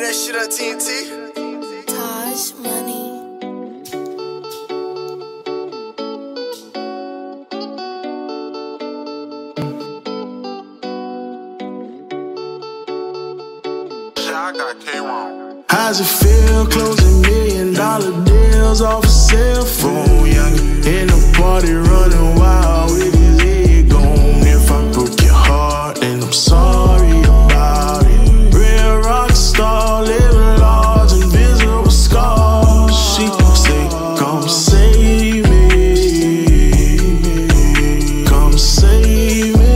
that shit on TNT. Taj Money. I got K-Ron. How's it feel closing $1 million deals off a cell phone? Young in the party running wild with his head gone. If I broke your heart, then I'm sorry about it. Real rock star, living large, invisible scars. She say, come save me, come save me,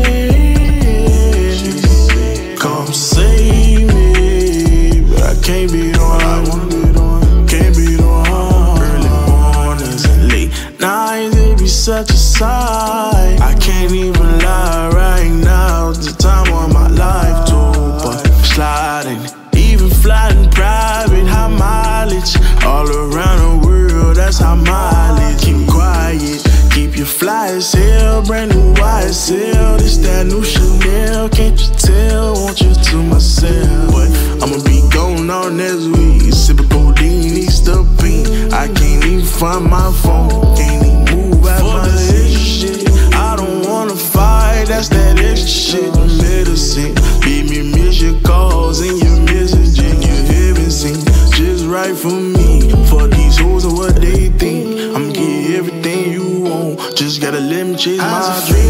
come save me. Can't be the one I wanna be the one. Can't be the one. Early mornings and late nights, it be such a sight. I can't even lie right now. It's the time of my life too. But sliding, even flying private, high mileage. All around the world, that's high mileage. Keep quiet, keep your fly as hell. Brand new YSL, this that new Chanel. Can't you tell? Want you to myself. But I'ma be gone all next week. Sippin' codeine, Easter bean. I can't even find my phone. Can't even move out my shit. I don't wanna fight, that's that extra shit. Medicine, baby, me miss your calls and your messaging. You haven't seen just right for me. For these hoes and what they think. I'ma get everything you want. Just gotta let me chase my dream.